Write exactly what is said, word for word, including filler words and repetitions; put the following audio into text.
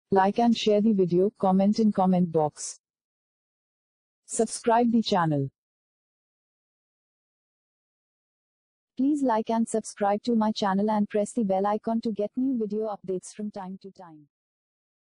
Like and share the video, comment in comment box. Subscribe the channel. Please like and subscribe to my channel and press the bell icon to get new video updates from time to time.